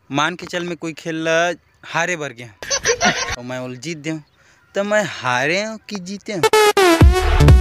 मान के चल मैं कोई खेल हारे भर गया और मैं वो जीत दूँ तो मैं हारे हूँ कि जीते हूँ।